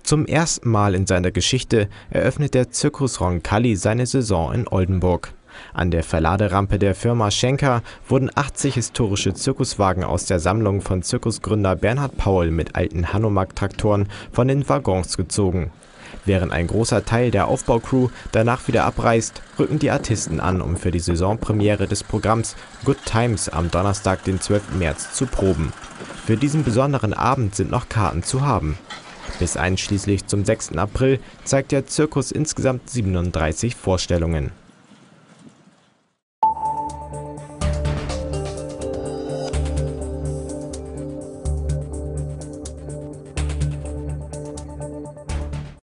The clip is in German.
Zum ersten Mal in seiner Geschichte eröffnet der Circus Roncalli seine Saison in Oldenburg. An der Verladerampe der Firma Schenker wurden 80 historische Zirkuswagen aus der Sammlung von Zirkusgründer Bernhard Paul mit alten Hanomag-Traktoren von den Waggons gezogen. Während ein großer Teil der Aufbaucrew danach wieder abreist, rücken die Artisten an, um für die Saisonpremiere des Programms Good Times am Donnerstag, den 12. März, zu proben. Für diesen besonderen Abend sind noch Karten zu haben. Bis einschließlich zum 6. April zeigt der Zirkus insgesamt 37 Vorstellungen.